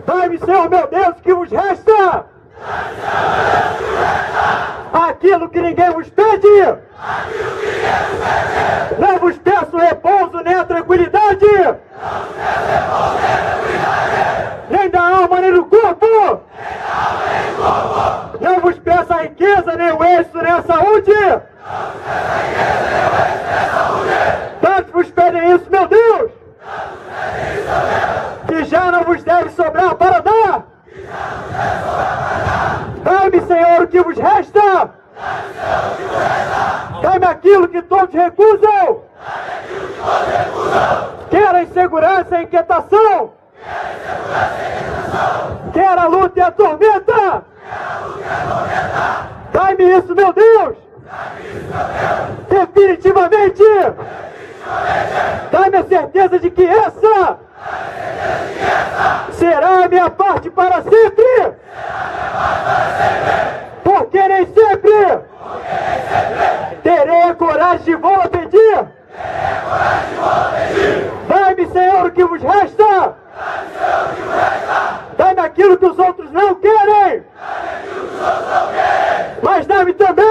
Dai-me, Senhor meu Deus, o que vos resta. Aquilo que ninguém vos pede. Não vos peço repouso nem a tranquilidade. Nem da alma nem do corpo. Não vos peço a riqueza, nem o êxito, nem a saúde. Tantos vos pedem isso, meu Deus, que já não vos deve sobrar para dar. Dai-me, Senhor, o que vos resta. Dai-me aquilo que todos recusam. Quer a insegurança e a inquietação. Quer a luta e a tormenta. Dai-me isso, meu Deus. Definitivamente. Dai-me a certeza de que essa será a minha parte para sempre. Porque nem sempre terei a coragem de vou pedir. Dai-me, Senhor, o que vos resta. Dai-me aquilo que os outros não querem. Mas dai-me também